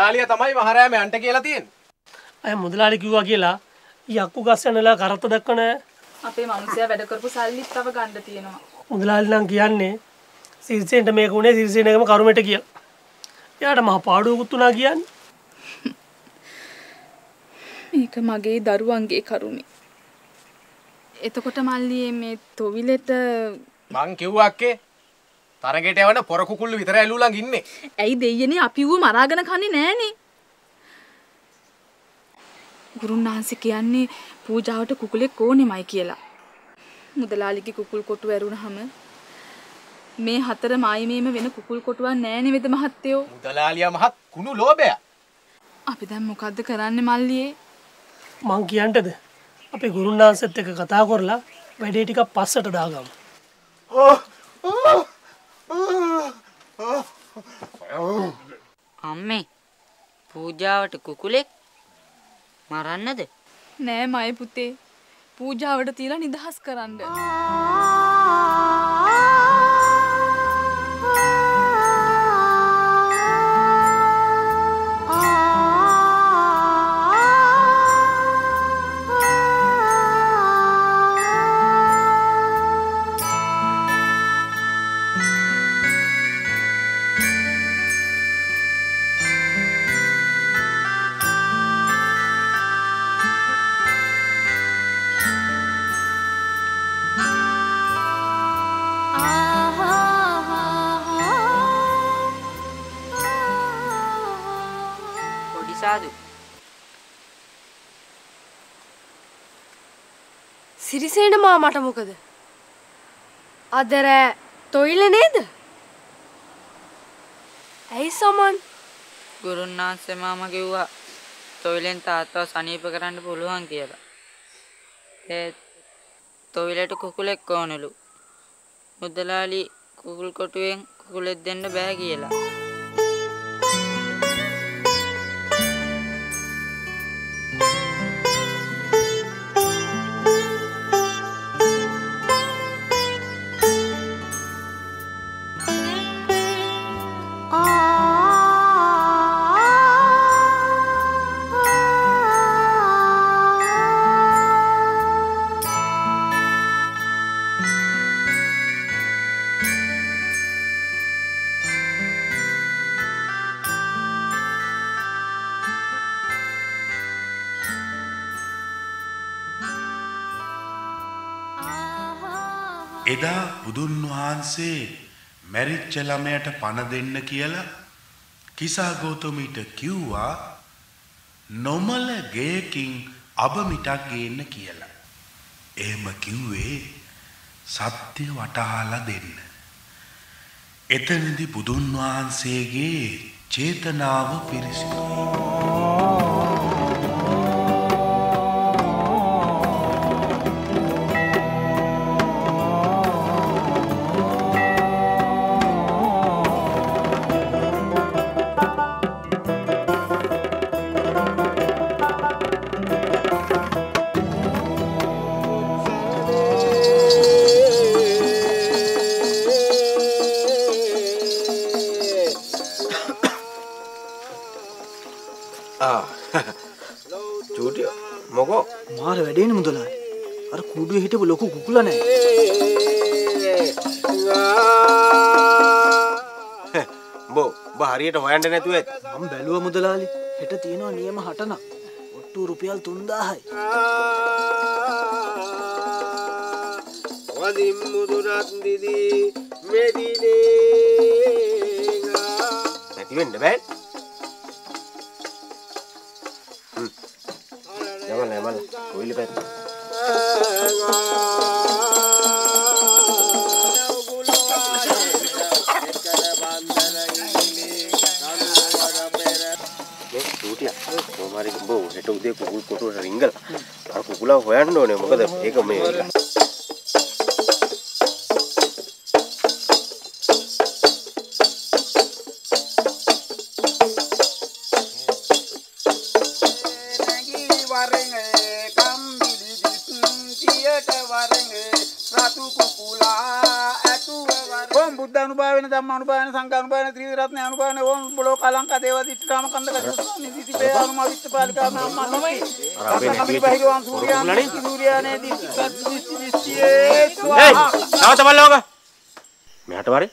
මුදලාලියා තමයි මහරෑම යන්ට කියලා තියෙන්නේ. අය මුදලාලි කිව්වා කියලා යක්කු ගස් යනලා කරත්ත දක්වන අපේ මිනිස්සයා වැඩ කරපු සල්ලිත් තව ගන්න තියෙනවා. මුදලාලි නම් කියන්නේ සිරිසෙන්ට මේක උනේ සිරිසෙනගම කරුමෙට කියලා. එයාට මහ පාඩුවකුත් උනා කියන්නේ. මේක මගේ දරුවන්ගේ කරුමේ. එතකොට මල්ලියේ මේ තොවිලෙට මං කිව්වා අක්කේ තරගෙට යවන පොර කුකුල්ලු විතරයි ඇලු ළඟ ඉන්නේ. ඇයි දෙයියනේ අපි ඌව මරාගෙන කන්නේ නෑනේ. ගුරුනාන්සේ කියන්නේ පූජාවට කුකුලෙක් ඕනෙමයි කියලා. මුදලාලිගේ කුකුල් කොටුව ඇරුණාම මේ හතර මායිමේම වෙන කුකුල් කොටුවක් නෑනේ වෙද මහත්තයෝ. මුදලාලියා මහත් කුණු ලෝභය. අපි දැන් මොකද්ද කරන්නේ මල්ලියේ? මං කියන්නද අපේ ගුරුනාන්සෙත් එක්ක කතා කරලා වැඩේ ටිකක් පස්සට දාගමු. අම්මේ පූජාවට කුකුලෙක් මරන්නද? නෑ මයි පුතේ. පූජාවට තියලා නිදහස් කරන්න. සිරිසේන මාමට මොකද? අදර තොইল නේද? ඇයි සමන්? ගුරුනාන්සේ මාමා කිව්වා තොইলෙන් තාත්තව සනීප කරන්න පුළුවන් කියලා. ඒ තොইলට කුකුලෙක් ඕනලු. මුදලාලි කුකුල් කොටුවෙන් කුකුලෙක් දෙන්න බෑ කියලා. එදා බුදුන් වහන්සේ මැරිච්ච ළමයට පණ දෙන්න කියලා කිසා ගෞතමීට කිව්වා නොමල ගෙයකින් අබ මිටක් ගේන්න කියලා. එහෙම කිව්වේ සත්‍ය වටහාලා දෙන්න. එතනදී බුදුන් වහන්සේගේ චේතනාව පිරිසිදුයි. මාර වැඩේනේ මුදලාලි. අර කුඩුවේ හිටපු ලොකු කුකුලා නෑ. බෝ හරියට හොයන්න නැතුව ඇත්. මම බැලුවා මුදලාලි. හෙට තියෙනවා නියම හටනක්. ඔට්ටු රුපියල් 3000යි. වදින් මුදුරත් දිදි මෙදිනේ නැති වෙන්න බෑ. යමල කොයිලි පැත්ත. කොහොමරි බෝ හෙට උදේ කුකුල් කොටුවට රිංගලා අර කුකුලා හොයන්න ඕනේ. මොකද ඒක මේ රතු කුකුලා ඇතුවවර ඕම් බුද්ධ අනුභවයෙන් ධම්ම අනුභවයෙන් සංඝ අනුභවයෙන් ත්‍රිවිධ රත්න අනුභවයෙන් ඕම් බලෝ කලංක දේව දිට්ඨාම කන්ද කජුසාමි දිටි පේයාම විච්ච පාලිකා මම්මයි අපි බහිරවන් සූර්යානේ දිස්තියේ ස්වාහා නවත බලෝග මෙහාට වරේ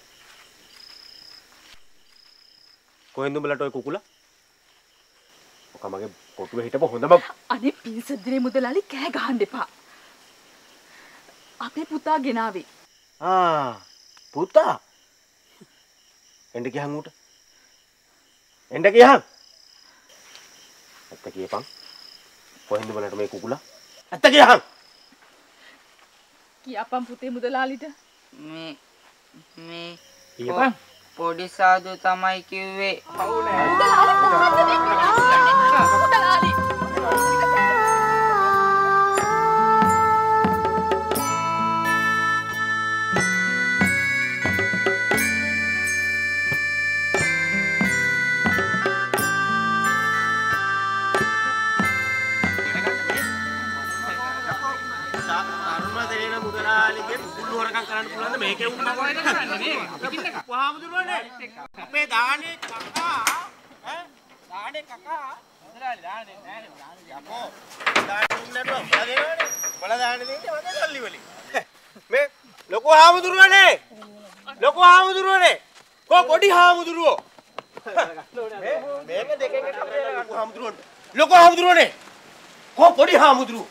කොහෙන්ද උඹලට ඔය කුකුලා ඔක මගේ කොටුවේ හිටපො හොඳම අනේ පින්සද්දේ මුදලාලි කෑ ගහන්න එපා. අපේ පුතා ගෙනාවේ. පුතා එන්න ගියන් උට එන්න ගියන් ඇත්ත කියපන් කොහෙන්ද බලන්න මේ කුකුලා ඇත්ත කියහන් කියපන් පුතේ මුදලාලිට මේ කියපන් පොඩි සාදු තමයි කිව්වේ. මුදලාලි මේකේ උන්නා කරන්නේ නේ වහාමුදුරනේ අපේ දානේ කකා දානේ කකා මුදලාලි දානේ නෑනේ යකෝ දානේ උන්නට බල දානේ දෙන්නේ මගේ සල්ලි වලින් මේ ලොකු හාමුදුරනේ කො පොඩි හාමුදුරෝ මේක දෙකෙන් එක ලොකු හාමුදුරනේ කො පොඩි හාමුදුරෝ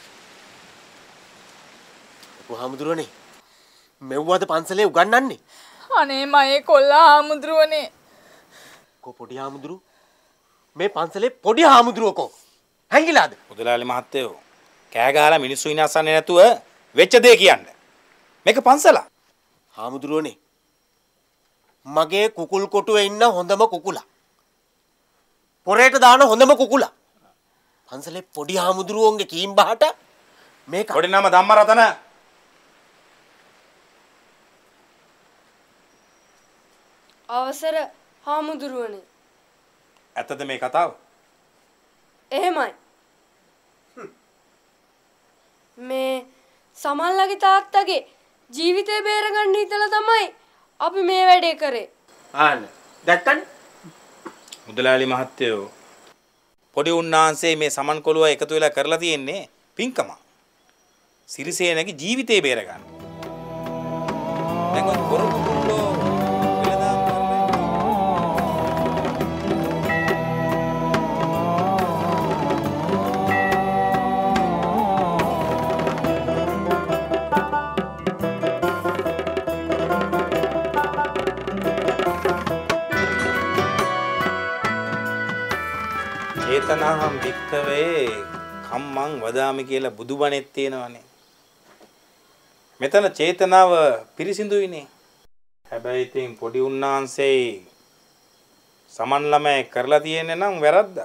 ලොකු හාමුදුරනේ මෙව්වද පන්සලේ උගන්වන්නේ අනේ මයේ කොල්ලා හාමුදුරුවනේ කො පොඩි හාමුදුරු මේ පන්සලේ පොඩි හාමුදුරුවෝ හැංගිලාද මුදලාලි මහත්තයෝ කෑ ගහලා මිනිස්සු ඉනස්සන්නේ නැතුව වෙච්ච දේ කියන්න මේක පන්සල හාමුදුරුවනේ මගේ කුකුල් කොටුවේ ඉන්න හොඳම කුකුලා පොරේට දාන හොඳම කුකුලා පන්සලේ පොඩි හාමුදුරුවෝන්ගේ කීම් බහට මේක පොඩි නම ධම්මරතන අවසර හාමුදුරුවනේ. ඇත්තද මේ කතාව? එහෙමයි. මේ සමල්ලගේ තාත්තගේ ජීවිතේ බේරගන්න හිතලා තමයි අපි මේ වැඩේ කරේ. ආන්න දැක්කනේ මුදලාලි මහත්තයෝ පොඩි උන්නාන්සේ මේ සමන් කොළුව එකතු වෙලා කරලා තියෙන්නේ පින්කම. සිරිසේනගේ ජීවිතේ බේරගන්න. දැන් ඔය කොරකුල්ලෝ චේතනාහම් වික්කවේ කම්මං වදාමි කියලා බුදුබණෙත් තියෙනවනේ. මෙතන චේතනාව පිරිසිදුයිනේ. හැබැයි ඉතින් පොඩි උන්නාන්සේ සමන් ළමයි කරලා තියෙන්නේ නම් වැරද්දා.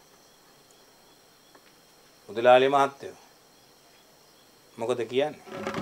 මුදලාලි මහත්තයෝ මොකද කියන්නේ?